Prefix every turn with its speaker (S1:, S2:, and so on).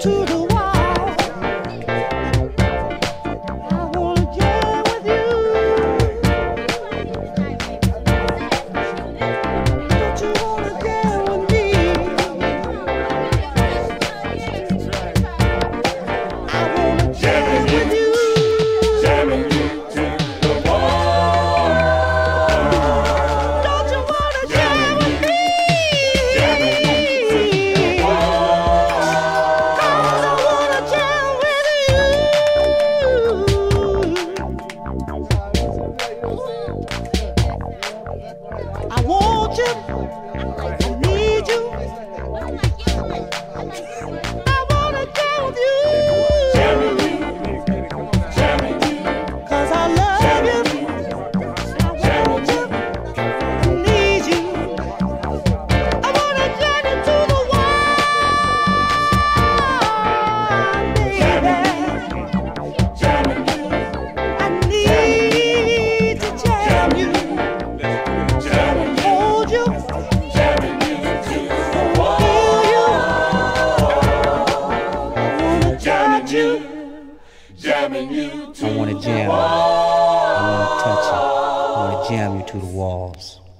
S1: to the wall. I wanna jam with you. Don't you wanna jam with me? I wanna jam with you.
S2: Jamming you to the wall.
S1: Don't you wanna jam with me?
S2: Jamming you to the wall.
S1: 'Cause I wanna jam with you. I want you. I need you. I wanna jam with you.
S2: Jamming you, jamming you,
S1: 'Cause I love you. I want you. I need you. I wanna jam you to the wall, baby.
S2: jamming you,
S1: I need to jam you.
S2: jamming you,
S1: Hold you.
S2: jamming you to the wall.
S1: Feel you. I wanna
S2: Jamming
S1: touch you.
S2: Jamming you to
S3: I wanna
S2: the
S3: jam you.
S2: wall.
S3: I wanna touch you. I wanna jam you to the walls.